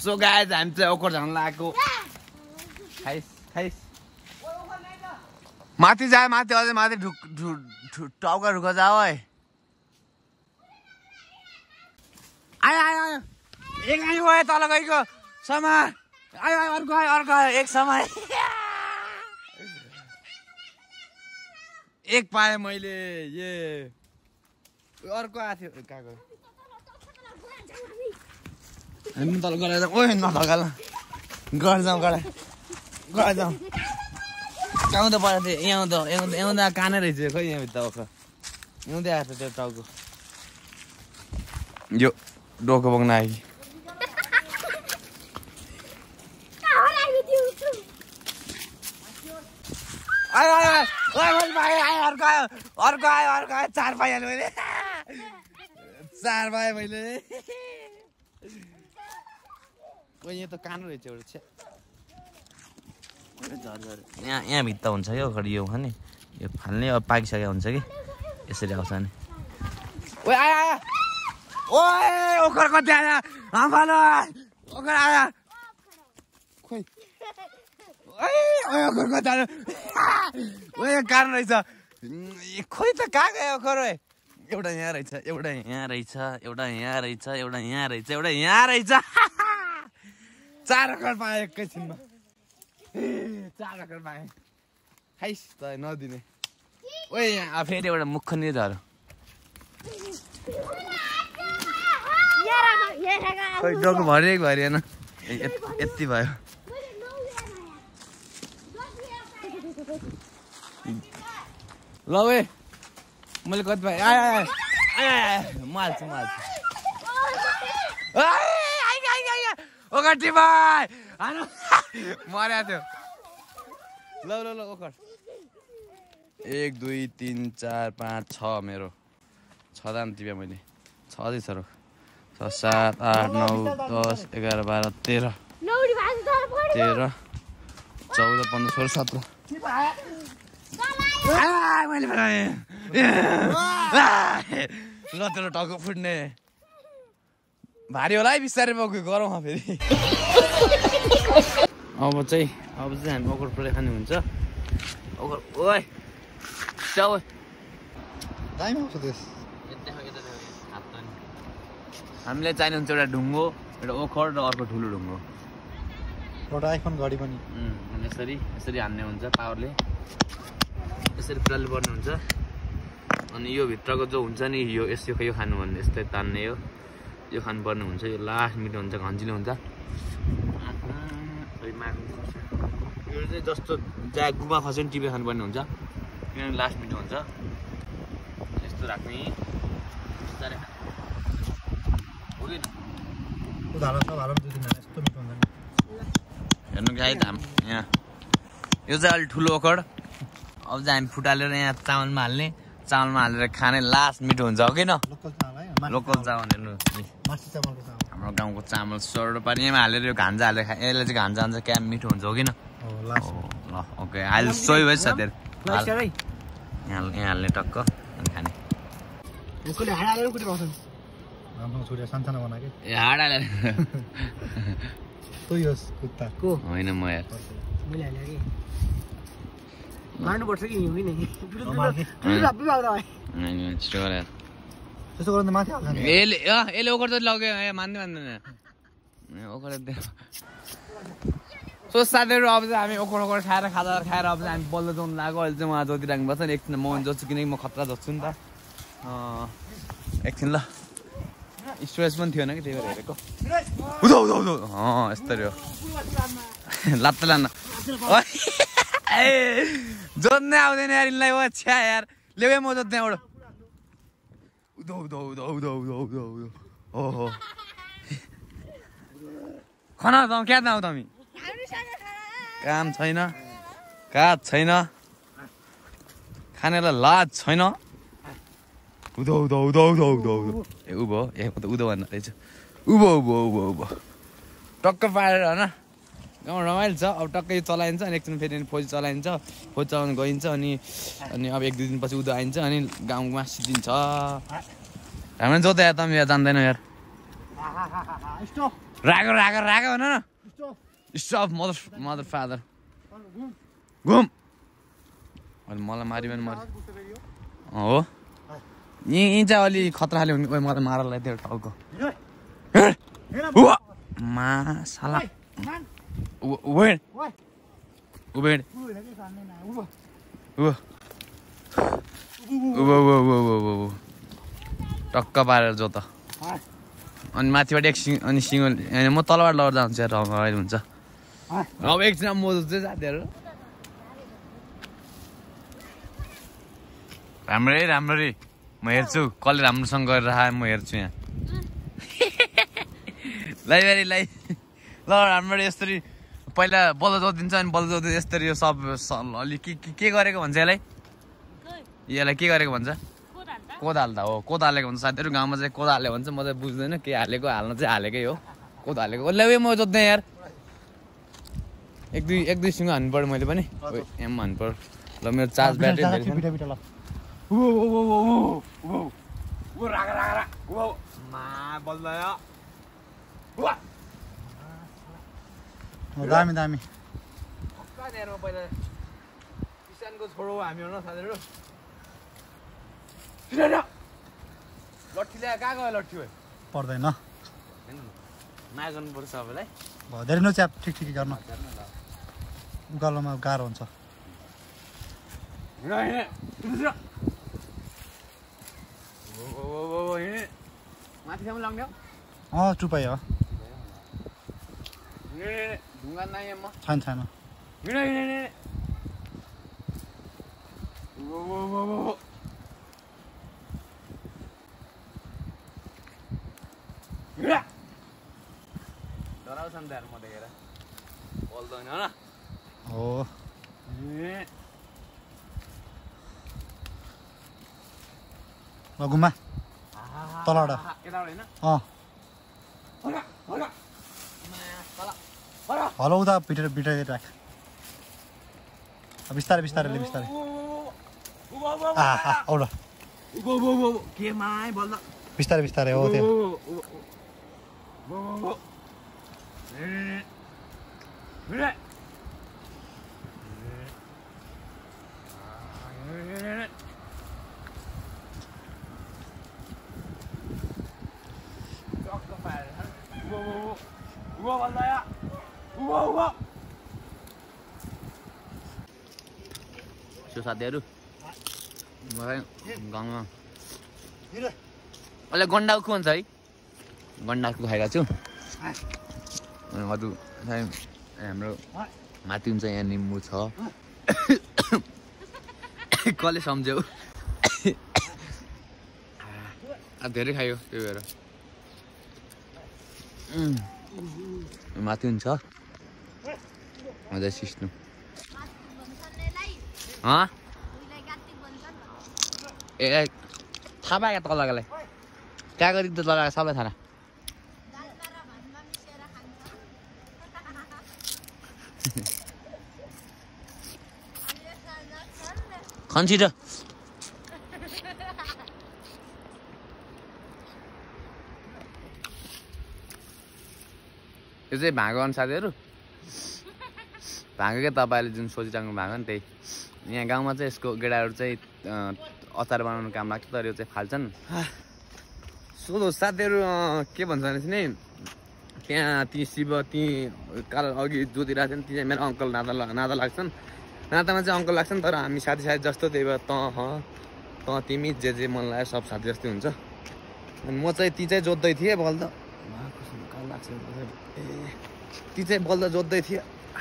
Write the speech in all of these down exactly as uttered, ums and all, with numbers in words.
So guys हामी चाहिँ ओखर झर्न लागेको खाइस खाइस माथि जाए माथि अझै माथि ढुक टाउका ढुक जाऊ है आयो आयो आयो एक आयो है तल गएको समय आयो आयो अर्को आयो अर्को आयो एक समय एक पाएँ मैले ये अर्को आएको थियो कहाँ गयो हामी तल गएर जाउँ ओए नधकाल घर जाउँ गएर गएर जाउँ आउँदा परेको थियो यहाँ आउँदा आउँदा आउँदा कानै रहेछ खोइ यहाँभित्र ओखर आउँदै आएको थियो त्यो टाउको यो डोको बोक्न आयो कि आयो आयो आयो अर्को आयो अर्को आयो अर्को आयो चार पाइहाल्यो मैले चार पाएँ मैले यहाँ त कानो रहेछ एउटा छ्या यहाँ यहाँ भित्ता हुन्छ क्या ओखर यो नि यो फाल्ने अब पाकिसकेको हुन्छ कि यसरी आउँछ नि ओए आयो आयो ओए ओखर कति आयो आम्फालो ओखर आयो खोइ ओए ओखर कति आयो ओए कारण रहेछ खोइ त कहाँ गयो ओखर ओए एउटा यहाँ रहेछ एउटा यहाँ रहेछ एउटा यहाँ रहेछ एउटा यहाँ रहेछ एउटा यहाँ रहेछ चार ओखर पाएँ एकैछिनमा चार ओखर पाएँ खाइस त नदिने ओए यहाँ फेरि एउटा मुख नि झर खोइ डोको भरिएको भरिएन यति भयो ल ए मैले कति पाएँ आयो आयो आयो म हाल्छु म हाल्छु ओखर टिपाइ मर्या थियो ल ल ल ओखर एक दुई तिन चार पाँच छ मेरो छ दाम टिप्या मैले छँदै छ र छ सात आठ नौ दस एघार बाह्र तेह्र तेह्र चौध पन्ध्र सोह्र सत्र मैले ल तेरो टाउको फुट्ने भारी होला है बिस्तारै बोक्यो गरौँ फेरि अब चाहिँ अब चाहिँ हामी ओखर पुरै खाने हुन्छ ओखर ओए च्याउ दामी आउँछ त्यस हामीलाई चाहिने हुन्छ एउटा ढुङ्गो एउटा ओखर र अर्को ठुलो ढुङ्गो एउटा आइफोन घडी पनि यसरी यसरी हान्ने हुन्छ पावरले यसरी पुराले पर्ने हुन्छ अनि यो भित्रको जो हुन्छ नि यो यसो यो खानु भन्ने यस्तै तान्ने हो यो खानुपर्ने हुन्छ यो लास्ट मिठो हुन्छ घन्जिलो हुन्छ यो चाहिँ जस्तो जहाँ गुमा खस्यो नि टिपेर खानुपर्ने हुन्छ किनभने लास्ट मिठो हुन्छ यस्तो राख्ने हेर्नु गाई धाम यहाँ यो चाहिँ अलिक ठुलो ओखर अब चाहिँ हामी फुटालेर यहाँ चामलमा हाल्ने चामलमा हालेर खाने लास्ट मिठो हुन्छ हो कि न लोकल चामल हेर्नु हाम्रो गाउँको चामल सोह्र पानीमा हालेर यो घान्जा हालेर खा यसले चाहिँ घान्जा हुन्छ क्या मिठो हुन्छ हो कि न ल ओके अहिले सोही भएछ साथीहरू यहाँ यहाँ हाल्ने टक्क अनि खाने ए हाड हालेर होइन म यार मार्नुपर्छ कि हिँड्ने छिटो गरेर त्यसो गर्दा माथि हाल्छ यसले यसले ओखर त लग्यो मान्दै मान्दैन ओखर सो साथीहरू अब चाहिँ हामी ओखर ओखर खाएर खाजा खाएर अब चाहिँ हामी बल्ल जाउनु लाग्यो अहिले चाहिँ उहाँ जोति राख्नुपर्छ नि एकछिन म जोत्छु किनकि म खतरा जोत्छु नि त एकछिन ल स्टोरेज पनि थिएन कि त्यही भएर हेरेको उदो उदो उदो अँ यस्तरी हो लात्त लान्न जोत्नै आउँदैन यार यिनलाई हो छ्या यार ल्याउ म जोत्ने एउटा उदो उदो उदो उदो उदो उदो उदो ओहो खाना त क्या त आऊ तमी काम छैन काज छैन खानेलाई लाज छैन उदो उदो उदो उदो उदो उदो ए उभो ए त उदो भन्दा रहेछ उभो उभो उभो उभो टक्क पारेर होइन गाउँ रमाइलो छ अब टक्कै चलाइन्छ अनि एकछिन फेरि फौजी चलाइन्छ फौजी चलाउनु गइन्छ अनि अनि अब एक दुई दिनपछि उदो आइन्छ अनि गाउँमा सिद्धिन्छ हाम्रो जोता यार त यहाँ जान्दैन यार रागो रागो रागो भन न स्टप मदर मदर फादर घुम अनि मलाई मारि पनि मर हो यी यी चाहिँ अलि खतराले हुने कोही मलाई मारलाई त्यो टाउको मा साला वेड वेड टक्क पारेर जो त अनि माथिबाट एक सिङ अनि सिङ्गल म तलबाट लड्दा हुन्छ रमाइलो हुन्छ अब एकछिन म चाहिँ साथीहरू राम्रै राम्ररी म हेर्छु कसले राम्रोसँग गरेर आए म हेर्छु यहाँ लै बेरी लै ल राम्ररी यसरी पहिला बल्ल जोदिन्छ अनि बल्ल जोदिन्छ यसरी यो सब अलि के के गरेको भन्छ यसलाई यसलाई के गरेको भन्छ कोद हाल्दा हो कोद हालेको भन्छ साथीहरू गाउँमा चाहिँ कोद हाल्यो भन्छ म चाहिँ बुझ्दैन के हालेको हाल्न चाहिँ हालेकै हो कोद हालेको उसले म जोत्दै यार एक दुई एक दुई सिङ हान्नु पऱ्यो मैले पनि एम हान्नु पऱ्यो ल मेरो चार्ज ब्याट्री दामी दामी पहिला किसानको छोडो हामी हो न साथीहरू लट्ठी ल्याए कहाँ गयो लट्ठी भयो पर्दैन माया गर्नुपर्छ सबैलाई धेरै न च्याप ठिक ठिक गर्न उकालोमा गाह्रो हुन्छ माथिसम्म लग्ने अँ टुपाइ हो ढुङ्गा नाइ म छैन छैन डराउँछन् त यार म देखेर बोल्दैन न हो गुम्बा तलबाट अँ हलो उता भित्र भित्र राख बिस्तारै बिस्तारै बिस्तारै औला बिस्तारै बिस्तारै हो त्यो साथीहरू गाउँमा अहिले गन्डाउको भन्छ है गन्डाउको खाएका छु अरू हाम्रो माथि हुन्छ यहाँ निम्बु छ कसले सम्झ्यौ धेरै खायो त्यही भएर माथि हुन्छ मजा सिस्नु ए थाहा पायो क्या तलकालाई कागती त लगाएको सबै थाहा खन्सी र यो चाहिँ भाँगो अनि साथीहरू भाँगो क्या तपाईँले जुन सोचिराख्नु भएको नि त्यही यहाँ गाउँमा चाहिँ यसको गेडाहरू चाहिँ अचार बनाउनु काम लाग्छ तर यो चाहिँ फाल्छन् सोधो साथीहरू के भन्छ भने नि त्यहाँ ती शिव ती काल अघि जोतिरहेको थियो नि ती चाहिँ मेरो अङ्कल नाता नाता लाग्छन् नातामा चाहिँ अङ्कल लाग्छन् तर हामी साथी साथी जस्तो त्यही भएर तँ तँ तिमी जे जे मन लाग्यो सब साथी जस्तै हुन्छ अनि म चाहिँ ती चाहिँ जोत्दै थिएँ बल्ल काल लाग्छ ए ती चाहिँ बल्ल जोत्दै थिएँ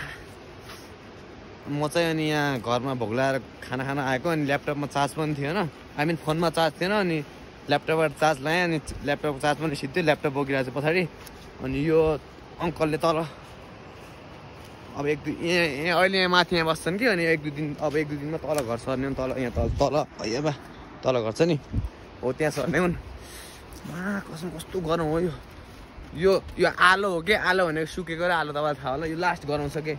म चाहिँ अनि यहाँ घरमा भोक लगाएर खाना खाना आएको अनि ल्यापटपमा चार्ज पनि थिएन आई मिन फोनमा चार्ज थिएन अनि ल्यापटपबाट चार्ज लगाएँ अनि ल्यापटपको चार्ज पनि सिद्धै ल्यापटप बोकिरहेको छ पछाडि अनि यो अङ्कलले तल अब एक दुई यहाँ यहाँ अहिले यहाँ माथि यहाँ बस्छन् कि अनि एक दुई दिन अब एक दुई दिनमा तल घर सर्ने पनि तल यहाँ तल तल है बा तल घर छ नि हो त्यहाँ सर्ने हुन् कसम कस्तो गरम हो यो यो यो आलो हो कि आलो भनेको सुकेको र आलो तपाईँलाई थाहा होला यो लास्ट गराउँछ कि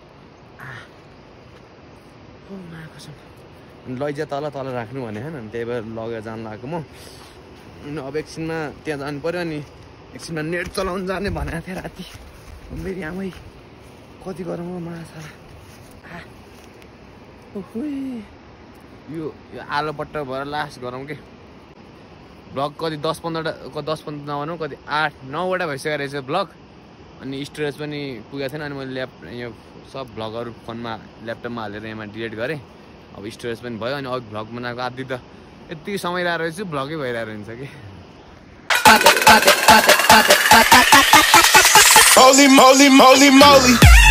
कसम लैजा तल तल राख्नु भने होइन अनि त्यही भएर लगेर जानु लागेको म अब एकछिनमा त्यहाँ जानु पऱ्यो अनि एकछिनमा नेट चलाउनु जाने भनेको थिएँ राति फेरि आमै कति गरौँ माछा यो यो आलो पट्टा भएर लास्ट गरौँ के ब्लग कति दस पन्ध्रवटा दस पन्ध्र नभनौँ कति आठ नौवटा भइसकेको रहेछ ब्लग अनि स्टोरेज पनि पुगेको थिएन अनि मैले ल्याप यो सब भ्लगहरू फोनमा ल्यापटपमा हालेर यहाँ डिलिट गरेँ अब स्टोरेज पनि भयो अनि अघि भ्लग बनाएको आदि त यति समय रहेको रहेछ भ्लगै भइरहेको हुन्छ कि Holy moly, moly, moly.